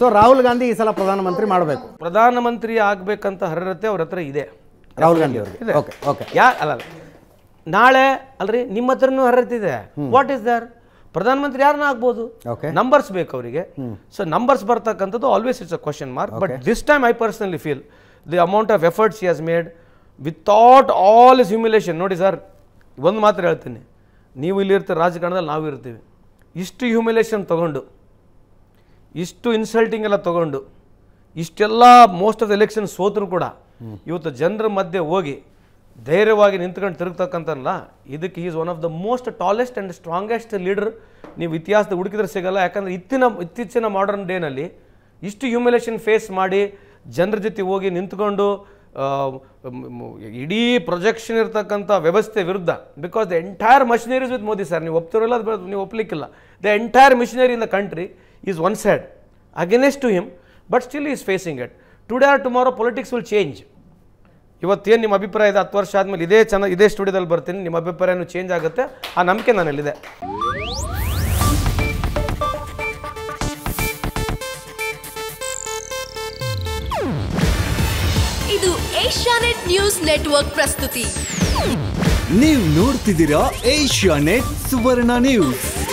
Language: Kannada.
ಸೊ ರಾಹುಲ್ ಗಾಂಧಿ ಈ ಸಲ ಪ್ರಧಾನಮಂತ್ರಿ ಮಾಡಬೇಕು, ಪ್ರಧಾನಮಂತ್ರಿ ಆಗಬೇಕಂತ ಅರ್ಹತೆ ಅವ್ರ ಹತ್ರ ಇದೆ. ರಾಹುಲ್ ಗಾಂಧಿ ಅವರಿಗೆ. Okay okay. ಅಲ್ಲ ನಾಳೆ ಅಲ್ರಿ ನಿಮ್ಮ ಹತ್ರನೂ ಅರ್ಹತೆ ಇದೆ. What is there? ಪ್ರಧಾನಮಂತ್ರಿ ಯಾರನ್ನ ಆಗ್ಬೋದು, ನಂಬರ್ಸ್ ಬೇಕು ಅವರಿಗೆ. ಸೊ ನಂಬರ್ಸ್ ಬರ್ತಕ್ಕಂಥದ್ದು always it's a question mark. But this time I personally feel the amount of efforts he has made without all is humiliation. ನೋಡಿ ಸರ್, ಒಂದು ಮಾತ್ರ ಹೇಳ್ತೀನಿ, ನೀವು ಇಲ್ಲಿರ್ತೀರ, ರಾಜಕಾರಣದಲ್ಲಿ ನಾವು ಇರ್ತೀವಿ. ಇಷ್ಟು ಹ್ಯೂಮಿಲೇಷನ್ ತೊಗೊಂಡು, ಇಷ್ಟು ಇನ್ಸಲ್ಟಿಂಗ್ ಎಲ್ಲ ತೊಗೊಂಡು, ಇಷ್ಟೆಲ್ಲ ಮೋಸ್ಟ್ ಆಫ್ ದ ಎಲೆಕ್ಷನ್ ಸೋತರು ಕೂಡ ಇವತ್ತು ಜನರ ಮಧ್ಯೆ ಹೋಗಿ ಧೈರ್ಯವಾಗಿ ನಿಂತ್ಕೊಂಡು ತಿರುಗ್ತಕ್ಕಂಥಲ್ಲ, ಇದಕ್ಕೆ is one of the most tallest and strongest leader. ನೀವು ಇತಿಹಾಸದ ಹುಡುಕಿದ್ರೆ ಸಿಗಲ್ಲ. ಯಾಕಂದರೆ ಇತ್ತೀಚಿನ ಮಾಡರ್ನ್ ಡೇನಲ್ಲಿ ಇಷ್ಟು ಹ್ಯೂಮಿಲೇಷನ್ ಫೇಸ್ ಮಾಡಿ ಜನರ ಜೊತೆ ಹೋಗಿ ನಿಂತ್ಕೊಂಡು ಇಡೀ ಪ್ರೊಜೆಕ್ಷನ್ ಇರ್ತಕ್ಕಂಥ ವ್ಯವಸ್ಥೆ ವಿರುದ್ಧ, because the entire machineries with Modi sir. ನೀವು ಒಪ್ತಿರಲ್ಲ, ನೀವು ಒಪ್ಪಲಿಕ್ಕಿಲ್ಲ. The entire machinery in the country is one side against to him, but still is facing it. Today or tomorrow politics will change. ಇವತ್ತೇನು ನಿಮ್ಮ ಅಭಿಪ್ರಾಯ ಇದೆ, 10 ವರ್ಷ ಆದಮೇಲೆ ಇದೇ ಸ್ಟುಡಿಯೋದಲ್ಲಿ ಬರ್ತೀನಿ, ನಿಮ್ಮ ಅಭಿಪ್ರಾಯನೂ ಚೇಂಜ್ ಆಗುತ್ತೆ, ಆ ನಂಬಿಕೆ ನನ್ನಲ್ಲಿದೆ. ಇದು ಏಷ್ಯಾನೆಟ್ ನ್ಯೂಸ್ ನೆಟ್ವರ್ಕ್ ಪ್ರಸ್ತುತಿ. ನೀವು ನೋಡ್ತಿದ್ದೀರಾ ಏಷ್ಯಾನೆಟ್ ಸುವರ್ಣ ನ್ಯೂಸ್.